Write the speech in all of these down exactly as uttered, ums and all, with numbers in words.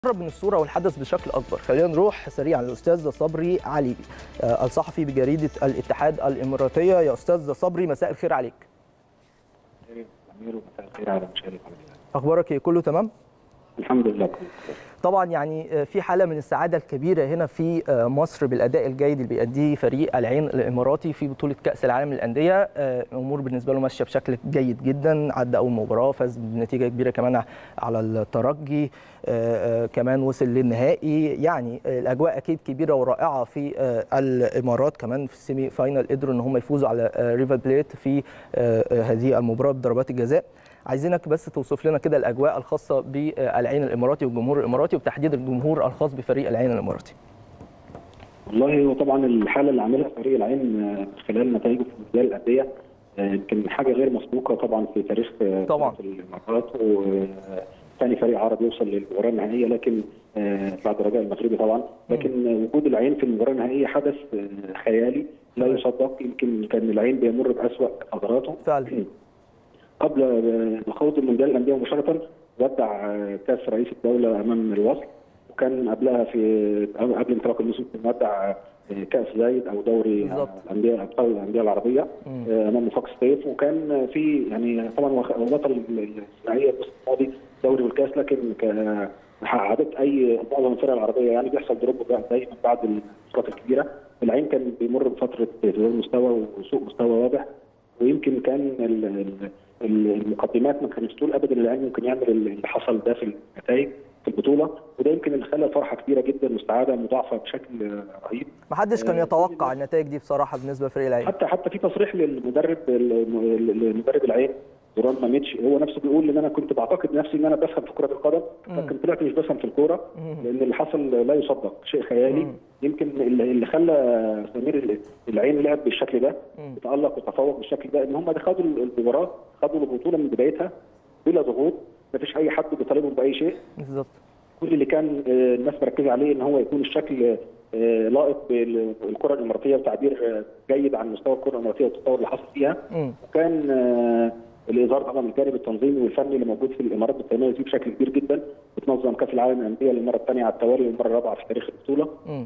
نقرب من الصورة والحدث بشكل أكبر. خلينا نروح سريعا للأستاذ صبري علي الصحفي بجريدة الاتحاد الإماراتية. يا أستاذ صبري مساء الخير عليك. مساء الخير على مشاهدينا. أخبارك إيه؟ كله تمام؟ الحمد لله. طبعا يعني في حالة من السعادة الكبيرة هنا في مصر بالأداء الجيد اللي بيأديه فريق العين الإماراتي في بطولة كأس العالم للأندية. الأمور بالنسبة له ماشية بشكل جيد جدا، عدى أول مباراة، فاز بنتيجة كبيرة كمان على الترجي، كمان وصل للنهائي. يعني الأجواء أكيد كبيرة ورائعة في الإمارات. كمان في السيمي فاينال قدروا إن هم يفوزوا على ريفر بليت في هذه المباراة بضربات الجزاء. عايزينك بس توصف لنا كده الاجواء الخاصه بالعين الاماراتي والجمهور الاماراتي، وبتحديد الجمهور الخاص بفريق العين الاماراتي. والله هو طبعا الحاله اللي عاملها فريق العين خلال نتائجه في مونديال الانديه يمكن حاجه غير مسبوقه طبعا في تاريخ طبعا الامارات، وثاني فريق عربي يوصل للمباراه النهائيه، لكن بعد الرجاء المغربي طبعا. لكن وجود العين في المباراه النهائيه حدث خيالي لا يصدق. يمكن كان العين بيمر باسوأ فتراته فعلا. قبل خوض المونديال الانديه مباشره ودع كاس رئيس الدوله امام الوصل، وكان قبلها في قبل انطلاق الموسم ودع كاس زايد او دوري الانديه ابطال الانديه العربيه امام وفاق سطيف، وكان في يعني طبعا بطل الثنائيه الموسم الماضي دوري والكاس. لكن عادت اي معظم الفرق العربيه يعني بيحصل دروب دايما بعد الفترات الكبيره. العين كان بيمر بفتره تدهور مستوى وسوء مستوى واضح، ويمكن كان المقدمات ما كانتش تقول ابدا العين ممكن يعمل اللي حصل ده في النتائج في البطوله، وده يمكن اللي خلى فرحه كبيره جدا واستعاده مضاعفه بشكل رهيب. ما حدش كان يتوقع النتائج دي بصراحه بالنسبه لفريق العين. حتى حتى في تصريح للمدرب المدرب العين دوران ماميتش، هو نفسه بيقول ان انا كنت بعتقد نفسي ان انا بفهم في كره القدم، لكن طلعت مش بفهم في الكوره، لان اللي حصل لا يصدق، شيء خيالي. مم. يمكن اللي خلى سمير العين لعب بالشكل ده، تألق وتفوق بالشكل ده، ان هم خدوا المباراه، خدوا البطوله من بدايتها بلا ضغوط، ما فيش اي حد بيطالبهم باي شيء. بالظبط. كل اللي كان الناس مركزه عليه ان هو يكون الشكل لائق بالكره الاماراتيه وتعبير جيد عن مستوى الكره الاماراتيه والتطور اللي حصل فيها. مم. وكان الاداره طبعا الجانب التنظيمي والفني اللي موجود في الامارات بالتنميه فيه بشكل كبير جدا، بتنظم كاس العالم للانديه للمره الثانيه على التوالي والمره الرابعه في تاريخ البطوله. م.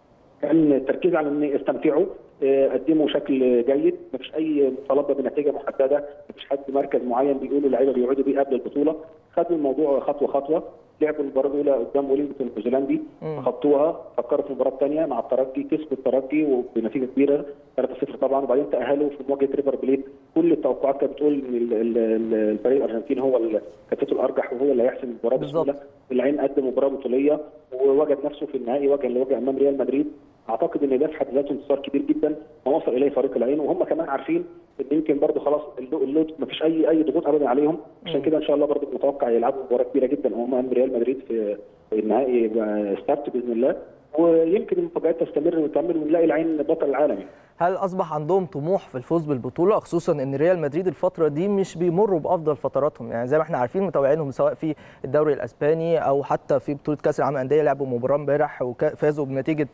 كان التركيز على ان يستمتعوا، قدموا شكل جيد، ما فيش اي مطالبه بنتيجه محدده، ما فيش حد مركز معين بيقولوا اللعيبه بيقعدوا بيه قبل البطوله. خدوا الموضوع خطوه خطوه، لعبوا المباراه الاولى قدام ولينغتون النيوزيلندي، خطوها، فكروا في المباراه الثانيه مع الترجي، كسبوا الترجي وبنتيجه كبيره ثلاثة صفر طبعا، وبعدين تاهلوا في مواجهه ريفر بليت. كل التوقعات كانت بتقول ان الفريق الارجنتيني هو كفته الارجح وهو اللي هيحسم المباراه بسهوله. العين قدم مباراه بطوليه ووجد نفسه في النهائي وجه لوجه امام ريال مدريد. اعتقد ان ده في حد ذاته انتصار كبير جدا ما وصل اليه فريق العين، وهم كمان عارفين ان يمكن برضه خلاص اللود ما فيش اي اي ضغوط ابدا عليهم، عشان كده ان شاء الله برضه متوقع يلعبوا مباراه كبيره جدا امام ريال مدريد في النهائي السبت باذن الله، ويمكن المفاجات تستمر وتكمل ونلاقي العين بطل العالم. هل اصبح عندهم طموح في الفوز بالبطوله، خصوصا ان ريال مدريد الفتره دي مش بيمروا بافضل فتراتهم؟ يعني زي ما احنا عارفين متابعينهم سواء في الدوري الاسباني او حتى في بطوله كاس العالم للانديه، لعبوا مباراه امبارح وفازوا بنتيجه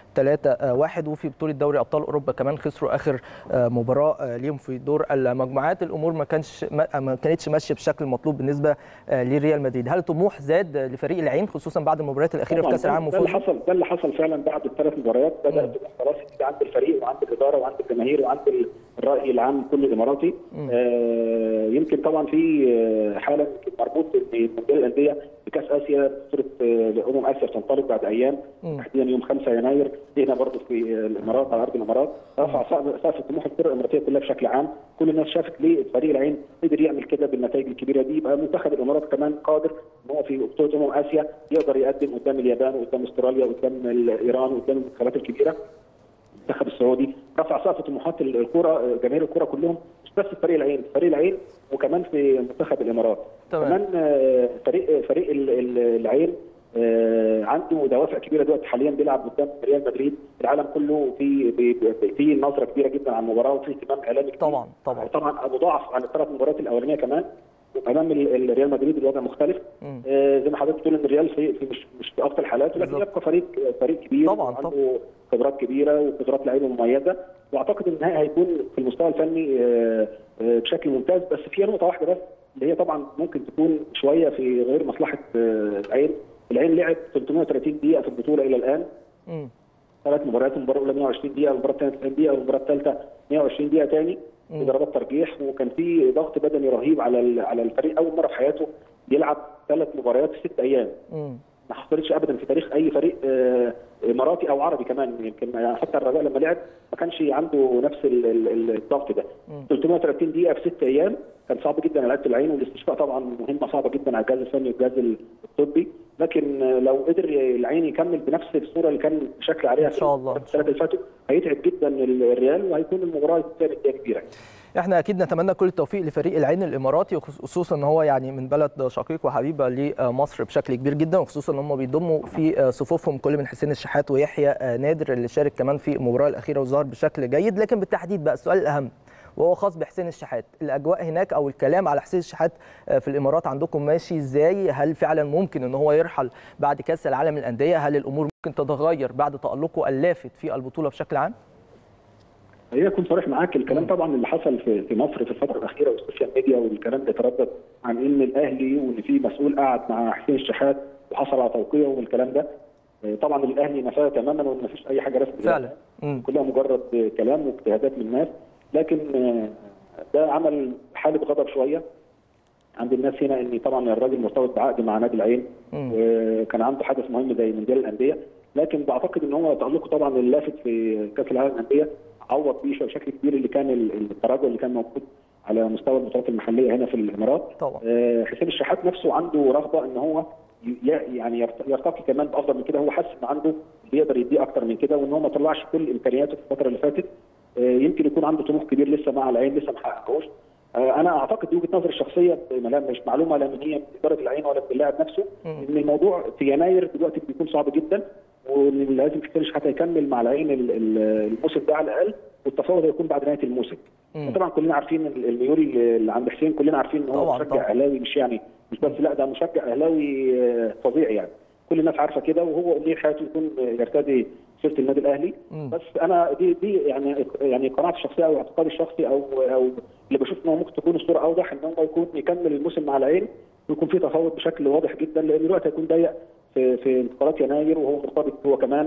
ثلاثة واحد، وفي بطوله دوري ابطال اوروبا كمان خسروا اخر مباراه ليهم في دور المجموعات. الامور ما كانش ما كانتش ماشيه بالشكل المطلوب بالنسبه لريال مدريد. هل طموح زاد لفريق العين خصوصا بعد المباريات الاخيره في كاس العالم؟ ده اللي حصل ده اللي حصل فعلا بعد الثلاث مباريات، بدا خلاص عند الفريق وعند الاداره وعند الجماهير وعند الراي العام كل الاماراتي. آه يمكن طبعا في حاله مربوط بمونديال الانديه بكاس اسيا، بطوله امم اسيا تنطلق بعد ايام تحديدا يوم خمسة يناير هنا برضه في الامارات على ارض الامارات. رفع سقف طموح الكره الاماراتيه كلها بشكل عام. كل الناس شافت ليه فريق العين قدر يعمل كده بالنتائج الكبيره دي، يبقى منتخب الامارات كمان قادر ان هو في بطوله امم اسيا يقدر يقدم قدام اليابان وقدام استراليا وقدام ايران وقدام المنتخبات الكبيره. المنتخب السعودي رفع سقف طموحات الكره، جماهير الكره كلهم، مش بس في فريق العين، فريق العين وكمان في منتخب الامارات. طبعا. كمان فريق فريق العين عنده دوافع كبيره دلوقتي، حاليا بيلعب قدام ريال مدريد، العالم كله في في نظره كبيره جدا على المباراه وفي اهتمام اعلامي كبير. طبعا طبعا طبعا مضاعف عن الثلاث مباريات الاولانيه كمان. امام ريال مدريد الوضع مختلف. آه زي ما حضرتك بتقول ان الريال في, في مش مش في افضل حالاته، لكن يبقى فريق فريق كبير طبعا عنده خبرات كبيره وقدرات لعيبه مميزه، واعتقد ان النهائي هيكون في المستوى الفني آه آه بشكل ممتاز. بس في نقطه واحده بس اللي هي طبعا ممكن تكون شويه في غير مصلحه آه العين، العين لعب ثلاثمائة وثلاثين دقيقه في البطوله الى الان. امم ثلاث مباريات، المباراه الاولى مائة وعشرين دقيقه، المباراه الثانيه تسعين دقيقه، والمباراه الثالثه مائة وعشرين دقيقه ثاني بضربات ترجيح. وكان في ضغط بدني رهيب على على الفريق، اول مره في حياته يلعب ثلاث مباريات في ست ايام. امم ما حصلتش ابدا في تاريخ اي فريق اماراتي او عربي كمان. يمكن حتى الرجاء لما لعب ما كانش عنده نفس الضغط ده. ثلاثمائة وثلاثين دقيقه في ست ايام كان صعب جدا على لعيبه العين، والاستشفاء طبعا مهمه صعبه جدا على الجهاز الفني والجهاز الطبي. لكن لو قدر العين يكمل بنفس الصوره اللي كان شكل عليها ان شاء الله الثلاثه اللي فاتوا هيتعب جدا الريال، وهيكون المباراه الثانيه كبيره. احنا اكيد نتمنى كل التوفيق لفريق العين الاماراتي، وخصوصا ان هو يعني من بلد شقيق وحبيبه لمصر بشكل كبير جدا، وخصوصا ان هم بيضموا في صفوفهم كل من حسين الشحات ويحيى نادر اللي شارك كمان في المباراه الاخيره وظهر بشكل جيد. لكن بالتحديد بقى السؤال الاهم وهو خاص بحسين الشحات، الاجواء هناك او الكلام على حسين الشحات في الامارات عندكم ماشي ازاي؟ هل فعلا ممكن ان هو يرحل بعد كاس العالم للانديه؟ هل الامور ممكن تتغير بعد تالقه اللافت في البطوله بشكل عام؟ هي اكون صريح معاك، الكلام طبعا اللي حصل في في مصر في الفتره الاخيره والسوشيال ميديا والكلام اللي تردد عن ان الاهلي وان في مسؤول قعد مع حسين الشحات وحصل على توقيعه والكلام ده، طبعا الاهلي نفاه تماما وان ما فيش اي حاجه رسميه فعلا، كلها مجرد كلام واجتهادات من الناس. لكن ده عمل حاله غضب شويه عند الناس هنا، ان طبعا الراجل مرتبط بعقد مع نادي العين وكان عنده حدث مهم زي مونديال الانديه. لكن بعتقد ان هو تالقه طبعا اللافت في كاس العالم للانديه عوض بيه بشكل كبير اللي كان التراجع اللي كان موجود على مستوى البطولات المحليه هنا في الامارات. طبعا حسين الشحات نفسه عنده رغبه ان هو يعني يرتقي كمان بافضل من كده، هو حاسس ان عنده بيقدر يديه اكتر من كده، وان هو ما طلعش كل امكانياته في الفتره اللي فاتت. يمكن يكون عنده طموح كبير لسه مع العين لسه ما حققهوش. انا اعتقد دي وجهه نظري الشخصيه، مش معلومه لا من هي من اداره العين ولا من اللاعب نفسه، ان الموضوع في يناير دلوقتي بيكون صعب جدا، ولازم حسين الشحات يكمل مع العين الموسم ده على الاقل، والتفاوض هيكون بعد نهايه الموسم. طبعا كلنا عارفين الميول اللي عند حسين، كلنا عارفين ان هو مشجع اهلاوي، مش يعني مش بس لا ده مشجع اهلاوي فظيع يعني، كل الناس عارفه كده، وهو ليه حياته يكون يرتدي سيره النادي الاهلي. مم. بس انا دي دي يعني يعني قناعتي الشخصيه او اعتقادي الشخصي او او اللي بشوف ان هو ممكن تكون الصوره اوضح ان هو يكون يكمل الموسم مع العين ويكون في تفاوض بشكل واضح جدا، لان الوقت هيكون ضيق في في انتقالات يناير، وهو مرتبط هو كمان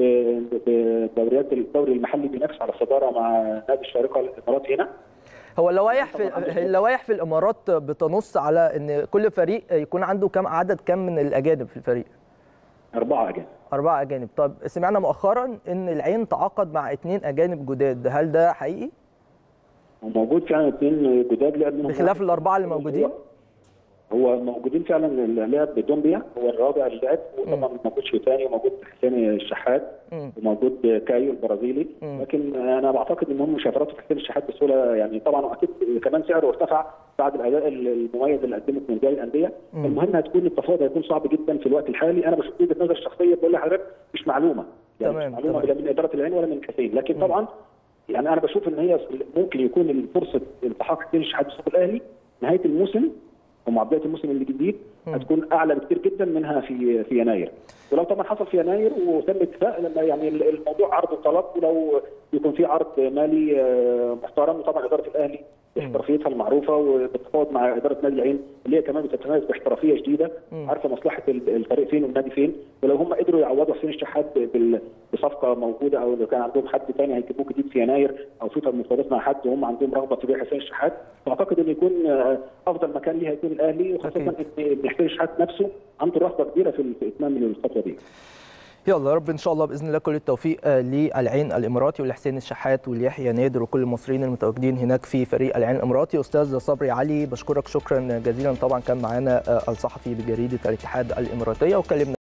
بدوريات الدوري المحلي بينافس على الصداره مع نادي الشارقه الاماراتي هنا. هو اللوائح في اللوائح في الامارات بتنص على ان كل فريق يكون عنده كم عدد كم من الاجانب في الفريق؟ أربعة أجانب. أربعة أجانب. طب سمعنا مؤخرا إن العين تعاقد مع اثنين أجانب جداد، هل ده حقيقي؟ موجود فعلا اثنين جداد لعب منهم بخلاف الأربعة اللي موجودين؟ هو موجودين فعلا لعب بدومبيا هو الرابع اللي لعب، وطبعا موجود شيطاني وموجود حسين الشحات وموجود كايو البرازيلي. مم. لكن انا بعتقد ان هم مش هيفرطوا في حسين الشحات بسهوله يعني، طبعا اكيد كمان سعره ارتفع بعد الاداء المميز اللي قدمه في مونديال الانديه. المهم هتكون التفاوض هيكون صعب جدا في الوقت الحالي. انا بشوف وجهه نظر الشخصيه بقول لحضرتك مش معلومه يعني تمام. مش معلومه لا من اداره العين ولا من حسين، لكن مم. طبعا يعني انا بشوف ان هي ممكن يكون فرصه التحاق حسين الشحات بالسوق الاهلي نهايه الموسم ومع بدايه الموسم الجديد هتكون اعلى بكثير جدا منها في في يناير. ولو طبعا حصل في يناير وتم اتفاق لما يعني الموضوع عرض وطلب، ولو يكون في عرض مالي محترم، وطبعا اداره الاهلي باحترافيتها المعروفه وبالتفاوض مع اداره نادي العين اللي هي كمان بتتميز باحترافيه شديده، عارفه مصلحه الفريق فين والنادي فين، ولو هم قدروا يعوضوا حسين الشحات بصفقه موجوده، او لو كان عندهم حد ثاني هيجيبوه جديد في يناير، او في مفاوضات مع حد وهم عندهم رغبه في بيع حسين الشحات، فاعتقد انه يكون افضل مكان ليه هيكون الاهلي، وخاصه ان حسين الشحات نفسه عنده رغبه كبيره في اتمام الخطوه دي. يلا يا رب ان شاء الله باذن الله كل التوفيق للعين الاماراتي ولحسين الشحات وليحيى نادر وكل المصريين المتواجدين هناك في فريق العين الاماراتي. استاذ صبري علي بشكرك شكرا جزيلا، طبعا كان معانا الصحفي بجريده الاتحاد الاماراتيه وكلمنا